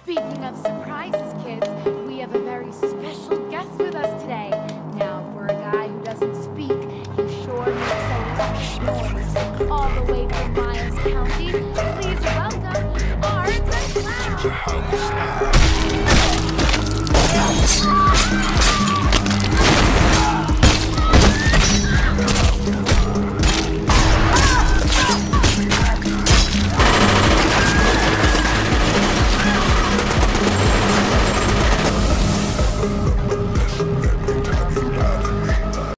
Speaking of surprises, kids, we have a very special guest with us today. Now, for a guy who doesn't speak, he sure makes a lot of noise. All the way from Miles County, please welcome Art the Clown!